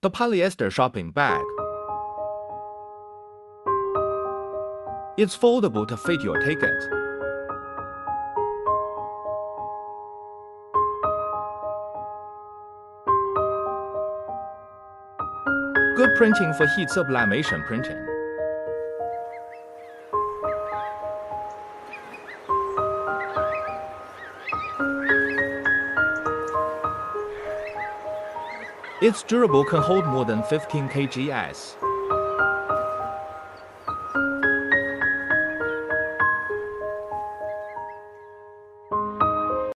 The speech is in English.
The polyester shopping bag. It's foldable to fit your ticket. Good printing for heat sublimation printing. It's durable, can hold more than 15 kgs.